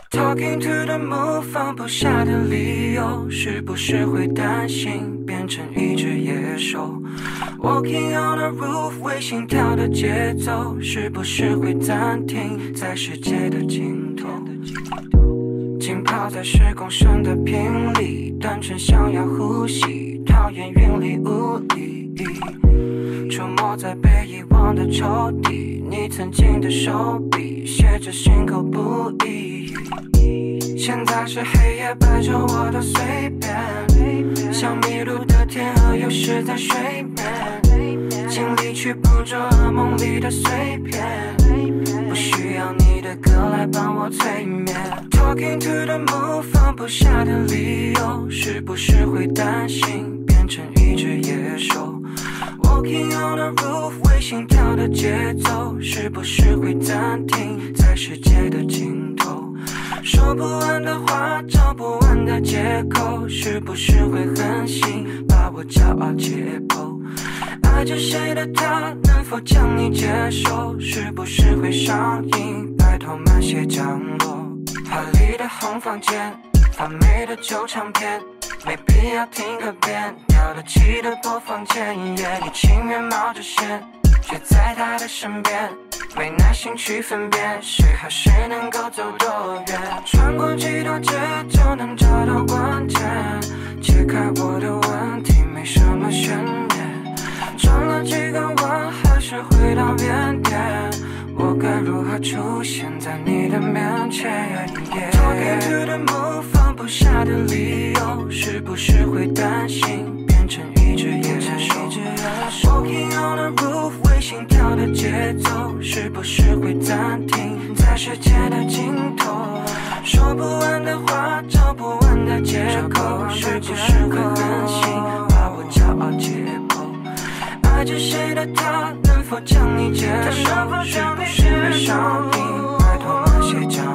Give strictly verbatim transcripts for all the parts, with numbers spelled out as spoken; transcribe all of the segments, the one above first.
Talking to the moon， 放不下的理由，是不是会担心变成一只野兽 ？Walking on the roof， 为心跳的节奏，是不是会暂停在世界的尽头？浸泡在十公升的瓶里，单纯想要呼吸，讨厌云里雾里。出没在被遗忘的抽屉，你曾经的手笔写着心口不一。现在是黑夜，摆着我的随便，像迷路的天鹅游失在水面，尽力去捕捉噩梦里的碎片，不需要你的歌来帮我催眠。Talking to the moon， 放不下的理由，是不是会担心变成一只野兽？Walking on the roof， 为心跳的节奏，是不是会暂停在世界的尽头？说不完的话，找不完的借口，是不是会狠心把我骄傲解剖？爱着谁的他，能否将你接受？是不是会上瘾，拜托慢些降落？华丽的红房间，发霉的旧唱片，没必要听个遍，掉得起的播放键，你情愿冒着险，却在他的身边，没耐心去分辨谁和谁能够走多远，穿过几条街就能找到关键，解开我的问题没什么悬念，转了几个弯还是回到原点，我该如何出现在你的面前？ Talking to the moon， 放不下的理由，是不是会担心变成一只野兽 ？Walking on the roof， 为心跳的节奏，是不是会暂停在世界的尽头？说不完的话，找不完的借口，是不是会狠心把我骄傲解剖？爱着谁的他，能否将你接受？是不是会上瘾？拜托慢些降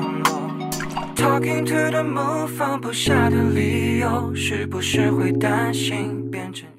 落。Talking to the moon， 放不下的理由，是不是会担心变成？